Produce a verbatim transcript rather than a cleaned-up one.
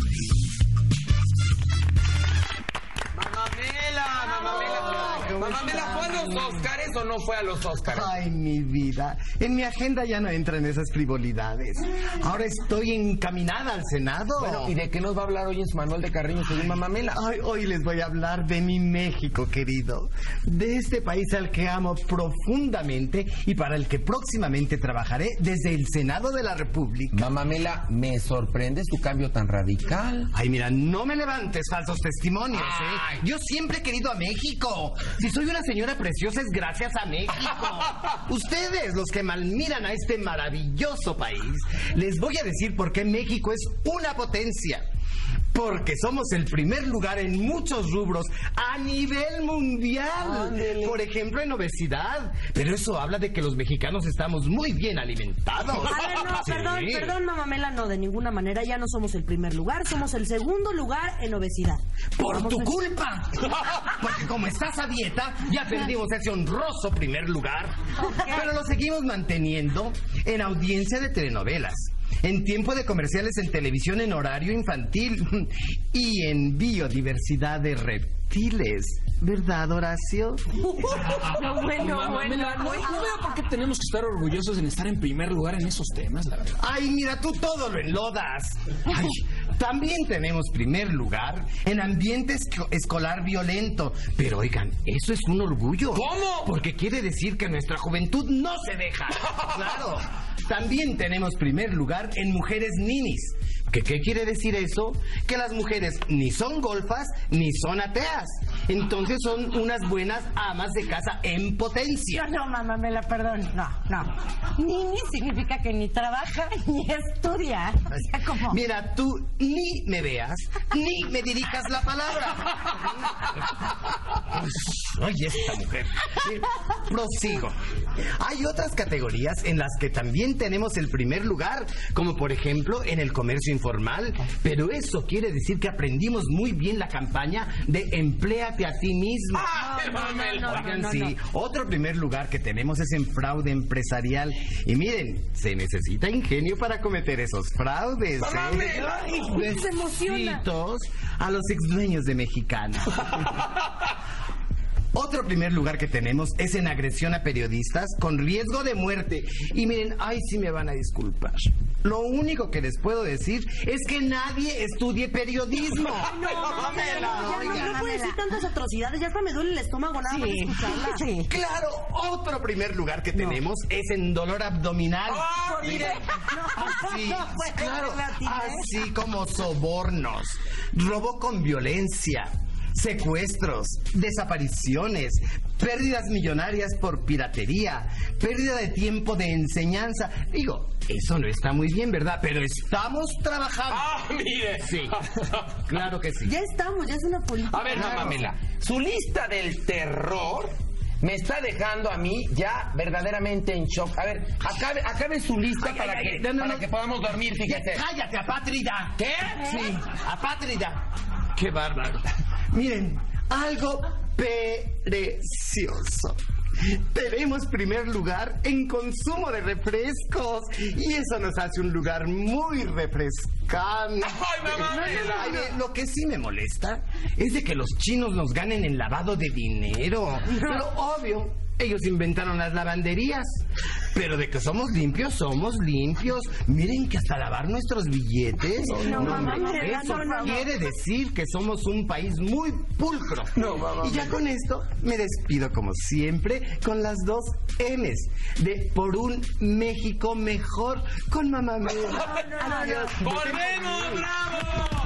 Mamamela, ¿fue a los Óscares o no fue a los Óscares? Ay, mi vida. En mi agenda ya no entran esas frivolidades. Ahora estoy encaminada al Senado. Bueno, ¿y de qué nos va a hablar hoy en su manual de Carreño según Mamamela? Ay, hoy les voy a hablar de mi México, querido. De este país al que amo profundamente y para el que próximamente trabajaré desde el Senado de la República. Mamamela, me sorprende tu cambio tan radical. Ay, mira, no me levantes falsos testimonios, ¿eh? Yo siempre he querido a México. Si soy una señora preciosa es gracias a México. Ustedes, los que malmiran a este maravilloso país, les voy a decir por qué México es una potencia. Porque somos el primer lugar en muchos rubros a nivel mundial. Ándele. Por ejemplo, en obesidad. Pero eso habla de que los mexicanos estamos muy bien alimentados. A ver, no, sí. perdón, perdón, Mamamela, no, de ninguna manera. Ya no somos el primer lugar, somos el segundo lugar en obesidad. ¡Por Vamos tu a... culpa! Porque como estás a dieta, ya perdimos ese honroso primer lugar. Okay. Pero lo seguimos manteniendo en audiencia de telenovelas, en tiempo de comerciales en televisión en horario infantil y en biodiversidad de reptiles. ¿Verdad, Horacio? No, bueno, Mamamela, bueno. no, no veo por qué tenemos que estar orgullosos en estar en primer lugar en esos temas, la verdad. Ay, mira, tú todo lo enlodas. Ay, también tenemos primer lugar en ambiente esco- escolar violento. Pero oigan, eso es un orgullo. ¿Cómo? Porque quiere decir que nuestra juventud no se deja. Claro. También tenemos primer lugar en mujeres ninis. ¿Qué, ¿Qué quiere decir eso? Que las mujeres ni son golfas ni son ateas. Entonces son unas buenas amas de casa en potencia. No, no, Mamamela, perdón. No, no. Ni, ni significa que ni trabaja ni estudia. O sea, como... Mira, tú ni me veas, ni me dirijas la palabra. Ay, esta mujer. Prosigo. Hay otras categorías en las que también tenemos el primer lugar, como por ejemplo en el comercio informal, pero eso quiere decir que aprendimos muy bien la campaña de empléate a ti mismo. ¡Ah, no, no, no, Oigan, no, no, sí, no. otro primer lugar que tenemos es en fraude empresarial. Y miren, se necesita ingenio para cometer esos fraudes. ¡Mamamela! ¿eh? Se emociona. Besitos a los exdueños de Mexicana. Otro primer lugar que tenemos es en agresión a periodistas con riesgo de muerte. Y miren, ay, sí me van a disculpar. Lo único que les puedo decir es que nadie estudie periodismo. No, Mamamela, no, ya no, no puedo decir tantas atrocidades. Ya hasta me duele el estómago nada más de escucharla. Sí. Claro, otro primer lugar que tenemos no. es en dolor abdominal. ¡Ah, mire! Así, no puede claro, latina, ¿eh? así como sobornos, robo con violencia, secuestros, desapariciones, pérdidas millonarias por piratería, pérdida de tiempo de enseñanza. Digo, eso no está muy bien, ¿verdad? Pero estamos trabajando. ¡Ah, mire! Sí, claro que sí. Ya estamos, ya es una política. A ver, Mamamela, su lista del terror me está dejando a mí ya verdaderamente en shock. A ver, acabe, acabe su lista Ay, para, ay, que, ay, no, no, para no. que podamos dormir, fíjese. ¡Cállate, apátrida! ¿Qué? Sí, apátrida. ¡Qué bárbaro! Miren, algo precioso. Tenemos primer lugar en consumo de refrescos y eso nos hace un lugar muy refrescante. ¡Ay, Mamamela! Ay, eh, lo que sí me molesta es de que los chinos nos ganen en lavado de dinero. Pero obvio, ellos inventaron las lavanderías. Pero de que somos limpios, somos limpios. Miren que hasta lavar nuestros billetes. No, no, mamá, no, me da, eso no, no, quiere decir que somos un país muy pulcro. No, mamá, y ya con esto me despido como siempre con las dos M's de por un México mejor con Mamamela. No, no, no, no. ¡Volvemos, bravo!